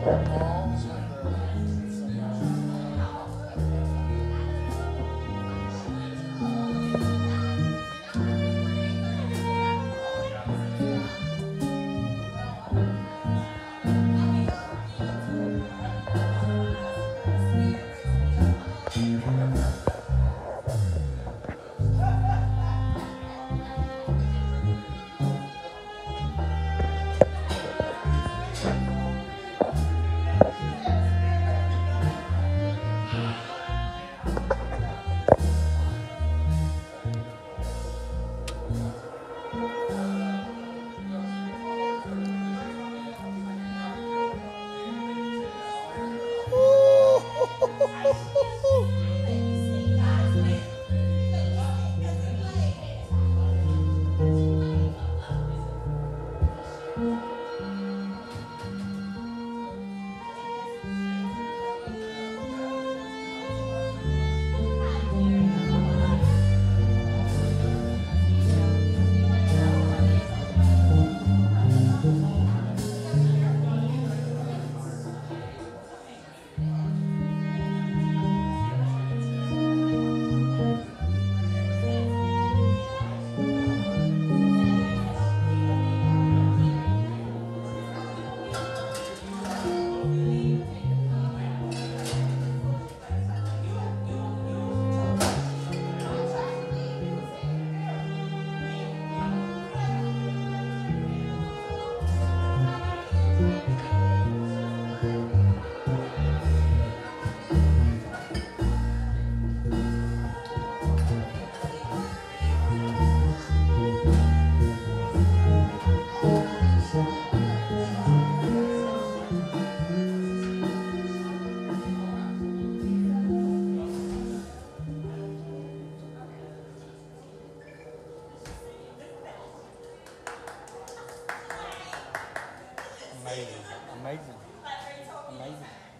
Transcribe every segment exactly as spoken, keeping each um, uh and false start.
Amazing. Amazing. Amazing.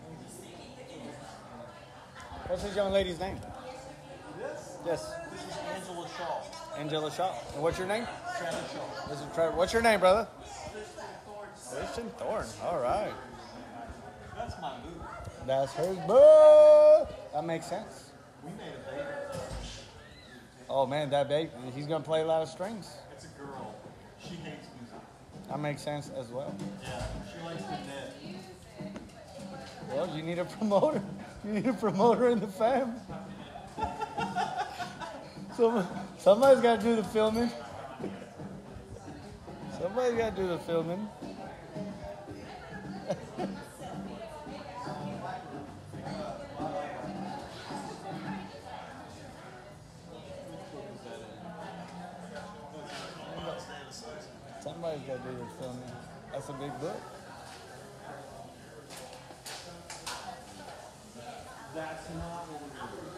What's this young lady's name? This? Yes. This is Angela Shaw. Angela Shaw. And what's your name? Trevor Shaw. This is Trevor. What's your name, brother? Christian Thorne. All right. That's my boo. That's her boo. That makes sense. We made a baby. Oh, man, that baby, he's going to play a lot of strings. It's a girl. She hates music. That makes sense as well. Yeah, she likes to knit. Well, you need a promoter. You need a promoter in the fam. Some, somebody's got to do the filming. Somebody's got to do the filming. Somebody's got to do the filming. That's a big book. That's not what we're doing.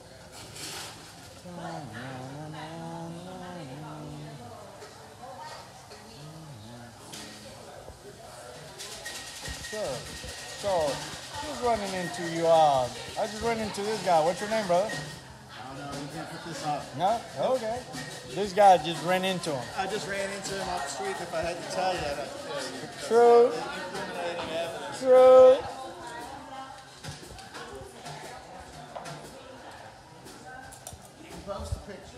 So, so, just running into you, uh, I just ran into this guy. What's your name, brother? I don't know, you can't put this up. No? Okay. This guy just ran into him. I just ran into him off the street. If I had to tell you, I'd tell you. True. Incriminating evidence. True. You can post a picture.